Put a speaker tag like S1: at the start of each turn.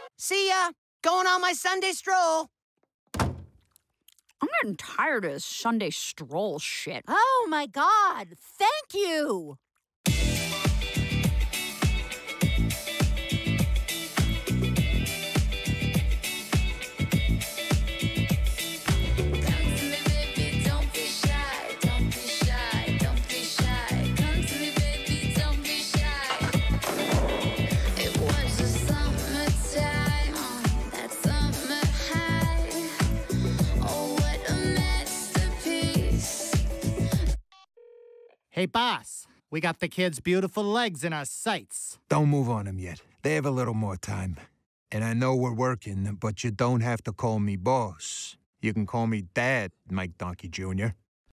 S1: See ya. Going on my Sunday stroll.
S2: I'm getting tired of this Sunday stroll shit.
S3: Oh, my God. Thank you.
S4: Hey, boss, we got the kids' beautiful legs in our sights.
S5: Don't move on them yet. They have a little more time. And I know we're working, but you don't have to call me boss. You can call me Dad, Mike Donkey Jr.